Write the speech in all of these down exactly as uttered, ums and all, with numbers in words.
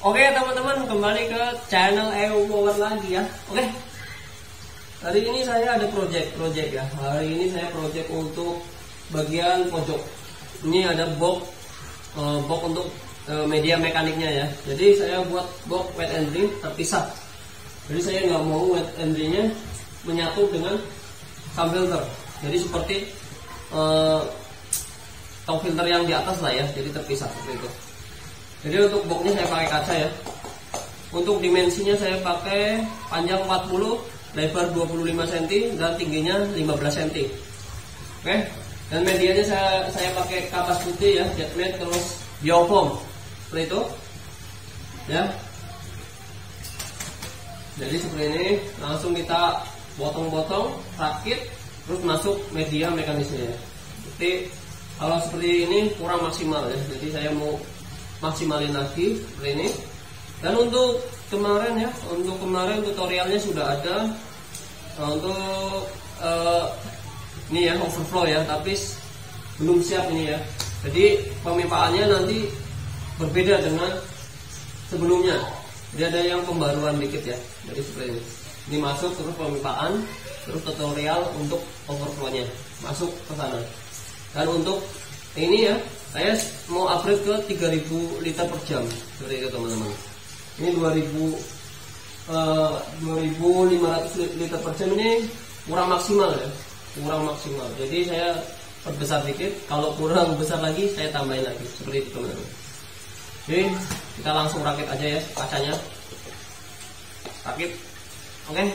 Oke teman-teman, kembali ke channel E U Power lagi ya. Oke, hari ini saya ada project project ya. Hari ini saya project untuk bagian pojok. Ini ada box uh, box untuk uh, media mekaniknya ya. Jadi saya buat box wet and dry terpisah. Jadi saya nggak mau wet and dry-nya menyatu dengan sump filter. Jadi seperti uh, tong filter yang di atas lah ya. Jadi terpisah seperti itu. Jadi untuk boxnya saya pakai kaca ya. Untuk dimensinya saya pakai panjang empat puluh, lebar dua puluh lima sentimeter dan tingginya lima belas sentimeter. Oke. Dan medianya saya saya pakai kapas putih ya, jetmat terus biofoam. Seperti itu. Ya. Jadi seperti ini, langsung kita potong-potong, rakit, terus masuk media mekanisnya ya. Jadi kalau seperti ini kurang maksimal ya. Jadi saya mau maksimalin lagi seperti ini. Dan untuk kemarin ya, untuk kemarin tutorialnya sudah ada. Nah, untuk uh, ini ya overflow ya, tapi belum siap ini ya. Jadi pemipaannya nanti berbeda dengan sebelumnya. Jadi ada yang pembaruan dikit ya. Jadi seperti ini. Ini masuk terus pemipaan, terus tutorial untuk overflownya masuk ke sana. Dan untuk ini ya, saya mau upgrade ke tiga ribu liter per jam seperti itu teman-teman. Ini dua ribu uh, dua ribu lima ratus liter per jam ini kurang maksimal ya, kurang maksimal. Jadi saya perbesar dikit, kalau kurang besar lagi saya tambahin lagi seperti itu teman-teman. Oke, kita langsung rakit aja ya kacanya. Rakit, oke. Okay.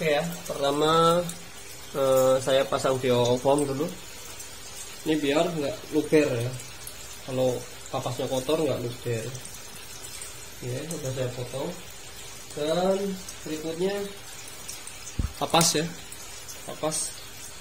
Oke ya, pertama eh, saya pasang biofoam dulu. Ini biar nggak luber ya. Kalau kapasnya kotor nggak luber. Ya, sudah saya potong. Dan berikutnya kapas ya, kapas.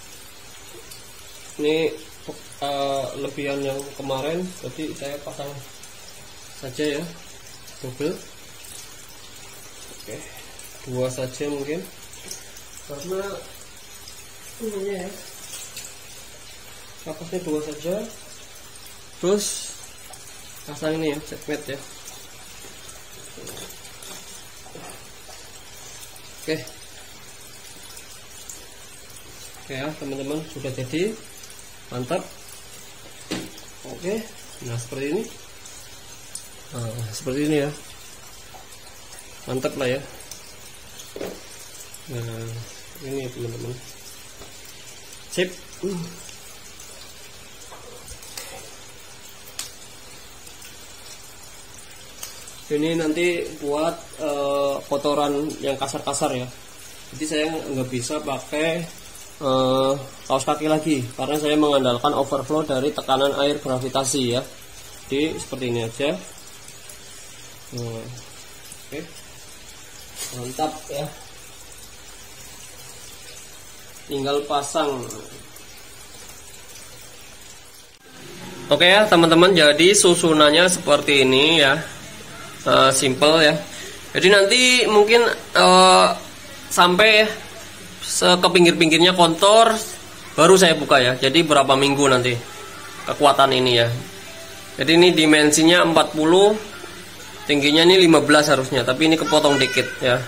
Ini uh, lebihan yang kemarin, jadi saya pasang saja ya, double. Oke, dua saja mungkin. Karena ini ya, kapasnya dua saja. Terus pasang ini ya, checkmate ya. Oke, oke ya teman-teman, sudah jadi, mantap. Oke, nah seperti ini, nah, seperti ini ya, mantap lah ya. Nah ini teman-teman, sip. uh. Ini nanti buat uh, kotoran yang kasar-kasar ya. Jadi saya nggak bisa pakai uh, kaos kaki lagi karena saya mengandalkan overflow dari tekanan air gravitasi ya. Jadi seperti ini aja. Nah, oke, mantap ya. Tinggal pasang. Oke ya teman-teman, jadi susunannya seperti ini ya. Uh, simple ya. Jadi nanti mungkin uh, sampai ke pinggir-pinggirnya kontor baru saya buka ya. Jadi berapa minggu nanti kekuatan ini ya. Jadi ini dimensinya empat puluh, tingginya ini lima belas harusnya, tapi ini kepotong dikit ya.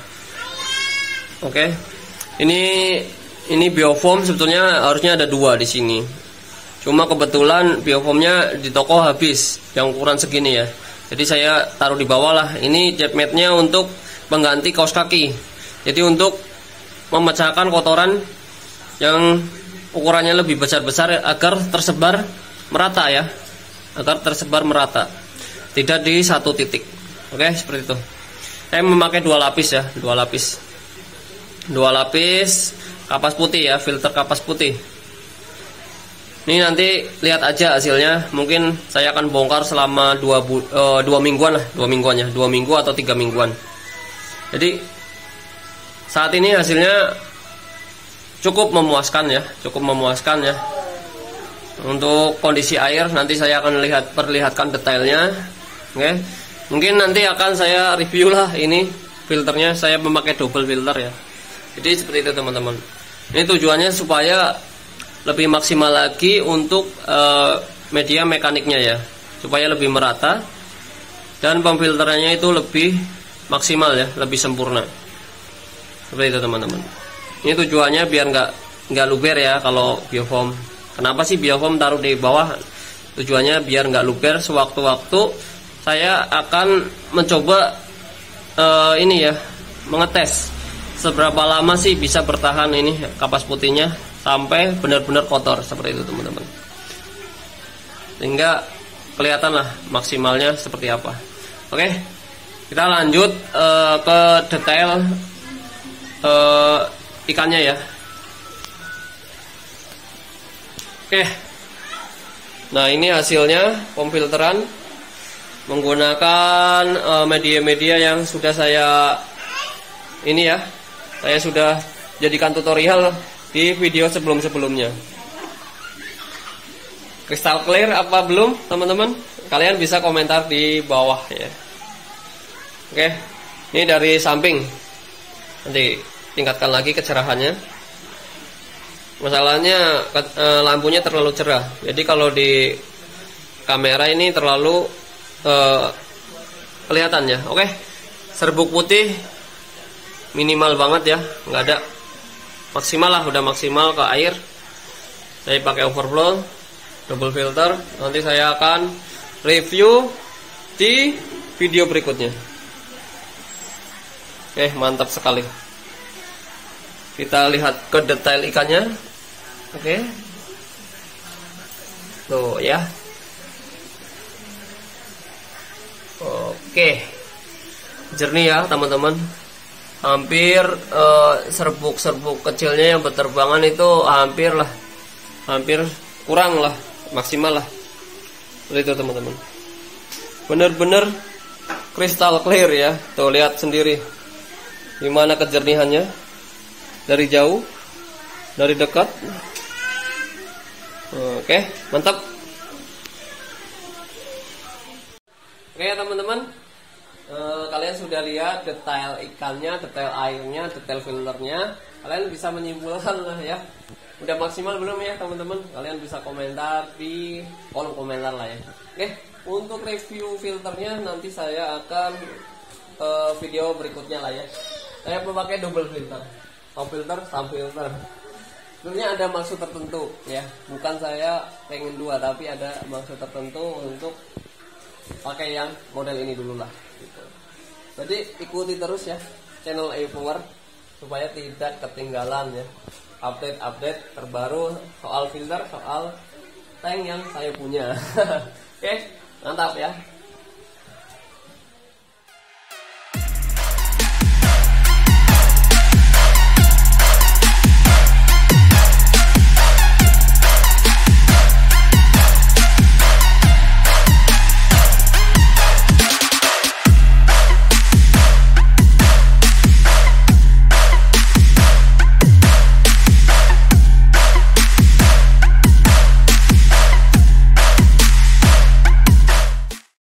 Oke. Ini ini biofoam sebetulnya harusnya ada dua di sini. Cuma kebetulan biofoamnya di toko habis yang ukuran segini ya. Jadi saya taruh di bawah lah. Ini checkmate-nya untuk mengganti kaos kaki. Jadi untuk memecahkan kotoran yang ukurannya lebih besar-besar agar tersebar merata ya. Agar tersebar merata. Tidak di satu titik. Oke, seperti itu. Saya memakai dua lapis ya, dua lapis. Dua lapis kapas putih ya, filter kapas putih. Ini nanti lihat aja hasilnya. Mungkin saya akan bongkar selama dua, bu, uh, dua mingguan lah, dua mingguannya, dua minggu atau tiga mingguan. Jadi saat ini hasilnya cukup memuaskan ya, cukup memuaskan ya. Untuk kondisi air nanti saya akan lihat perlihatkan detailnya. Oke, mungkin nanti akan saya review lah ini filternya. Saya memakai double filter ya. Jadi seperti itu teman-teman. Ini tujuannya supaya lebih maksimal lagi untuk uh, media mekaniknya ya, supaya lebih merata dan pemfilterannya itu lebih maksimal ya, lebih sempurna. Seperti itu teman-teman. Ini tujuannya biar nggak nggak luber ya kalau biofoam. Kenapa sih biofoam taruh di bawah? Tujuannya biar nggak luber. Sewaktu-waktu saya akan mencoba uh, ini ya, mengetes seberapa lama sih bisa bertahan ini kapas putihnya sampai benar-benar kotor seperti itu teman-teman, sehingga kelihatanlah maksimalnya seperti apa. Oke, kita lanjut uh, ke detail uh, ikannya ya. Oke, nah ini hasilnya pemfilteran menggunakan uh, media-media yang sudah saya ini ya, saya sudah jadikan tutorial di video sebelum-sebelumnya. Crystal clear apa belum teman-teman? Kalian bisa komentar di bawah ya. Oke, ini dari samping. Nanti tingkatkan lagi kecerahannya. Masalahnya eh, lampunya terlalu cerah. Jadi kalau di kamera ini terlalu eh, kelihatan ya. Oke, serbuk putih minimal banget ya, nggak ada. Maksimal lah, udah maksimal ke air. Saya pakai overflow, double filter. Nanti saya akan review di video berikutnya. Oke, mantap sekali. Kita lihat ke detail ikannya. Oke, tuh ya. Oke, jernih ya teman-teman. hampir uh, serbuk-serbuk kecilnya yang berterbangan itu hampir lah, hampir kurang lah, maksimal lah. Seperti itu teman-teman. Bener-bener kristal clear ya. Tuh lihat sendiri gimana kejernihannya dari jauh, dari dekat. Oke, mantap. Oke ya teman-teman, e, kalian sudah lihat detail ikannya, detail airnya, detail filternya. Kalian bisa menyimpulkan lah ya. Udah maksimal belum ya teman-teman? Kalian bisa komentar di kolom komentar lah ya. Oke, untuk review filternya nanti saya akan e, video berikutnya lah ya. Saya memakai double filter, top filter, sub filter. Sebenarnya ada maksud tertentu ya, bukan saya pengen dua, tapi ada maksud tertentu untuk pakai yang model ini dulu lah gitu. Jadi ikuti terus ya channel Epower supaya tidak ketinggalan ya update-update terbaru soal filter, soal tank yang saya punya. Oke, mantap ya.